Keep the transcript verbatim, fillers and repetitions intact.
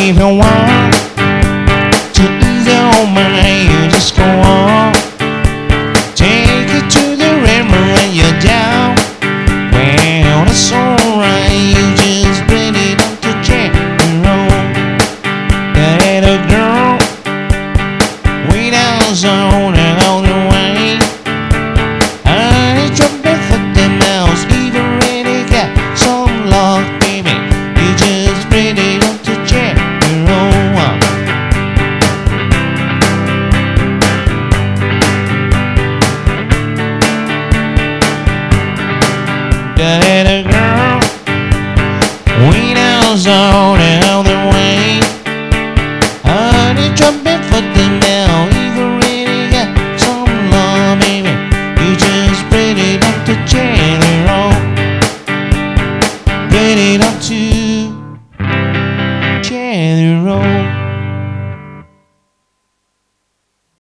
if you want to ease your mind, you just go on. Take it to the river and you're down. Well, it's alright, you just bring it up to check your own. That a girl way down zone and all the way. I drop it for the mouse, even really got some love, baby. You just bring it up to check your own. That a girl way down zone and all the way. Honey, drop it for the now. Even really got some love, baby. You just bring it up to jail, bring it up to